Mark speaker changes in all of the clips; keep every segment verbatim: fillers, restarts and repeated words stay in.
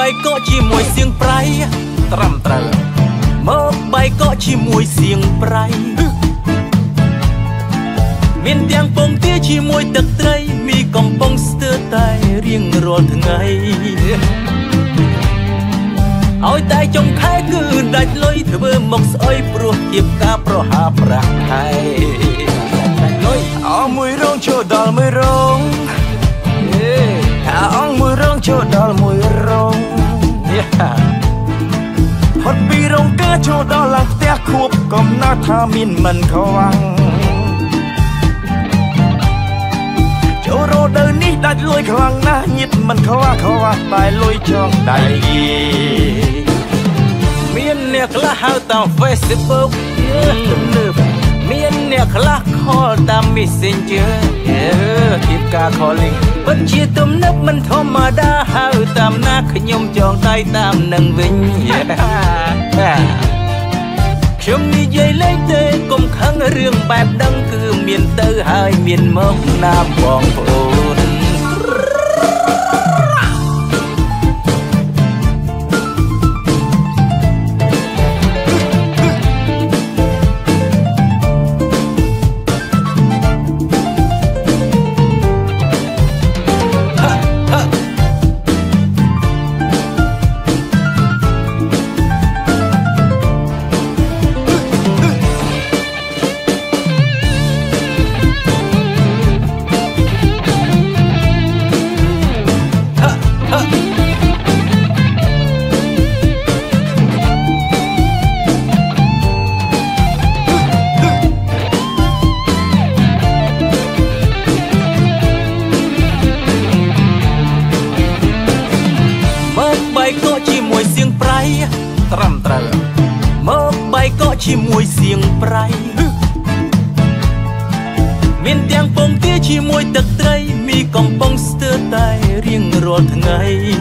Speaker 1: បាយក៏ជាមួយសៀងប្រៃត្រឹមត្រូវមកបាយក៏ជាមួយសៀងប្រៃមានទាំងពងទាជាមួយទឹកត្រីមីកំពុងស្ទើរតែរៀងរាល់ថ្ងៃឲ្យតែចុងខែគឺដាច់លុយធ្វើមកស្អុយព្រោះជាការប្រហាប្រាក់ខែដាច់លុយអស់មួយរងចូលដល់មួយរងថាអស់មួយរងចូលដល់មួយរងហត់ពីរងកើចូលដល់ឡើងផ្ទះខួបកំណត់ថាមានមិនខ្វាំងចូលរដូវនេះដាច់លុយខ្លាំងណាស់ញៀតមិនខ្វះខ្វះតែលុយចង់ដៃមានអ្នកខ្លះហៅតាម Facebook ទំនើបមានអ្នកខ្លះខលតាម Messenger ធៀបការ calling ពិតជាទំនើបមិនធម្មតាហៅតាមណាខ្ញុំចងដៃតាមនឹងវិញខ្ញុំនិយាយលេងទេកុំខឹងរឿងបែបដឹងគឺមានទៅហើយមានមកណាបងប្អូនត្រឹមត្រូវមកបាយក៏ជាមួយសៀងប្រៃមានទាំងពងទាជាមួយទឹកត្រីមីកំពុងស្ទើរតែរៀងរាល់ថ្ងៃ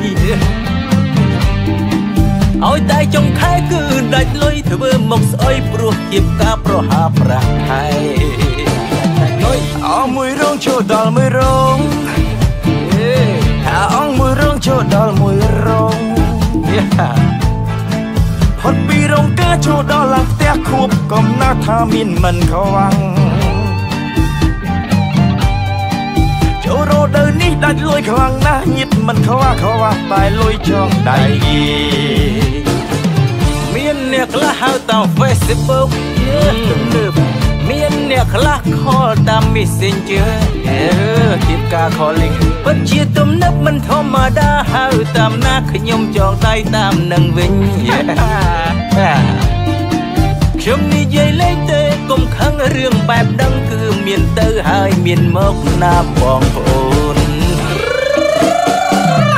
Speaker 1: ឲ្យតែចុងខែគឺដាច់លុយធ្វើមកស្អុយព្រោះជាការប្រហាប្រាក់ខែដាច់លុយអស់មួយរងចូលដល់មួយរងថាអស់មួយរងចូលដល់មួយរងហត់ពីរងកើចូលដល់ឡើងផ្ទះខួបកំណត់ថាមានមិនខ្វាំងចូលរដូវនេះដាច់លុយខ្លាំងណាស់ញៀតមិនខ្វះខ្វះតែលុយចង់ដៃមានអ្នកខ្លះហៅតាម Facebook ទំនើបមានអ្នកខ្លះខលតាម Messenger ធៀបការ calling ពិតជាទំនើបមិនធម្មតាហៅតាមណាខ្ញុំចងដៃតាមនឹងវិញខ្ញុំនិយាយលេងទេកុំខឹងរឿងបែបដឹងគឺមានទៅហើយមានមកណាបងប្អូន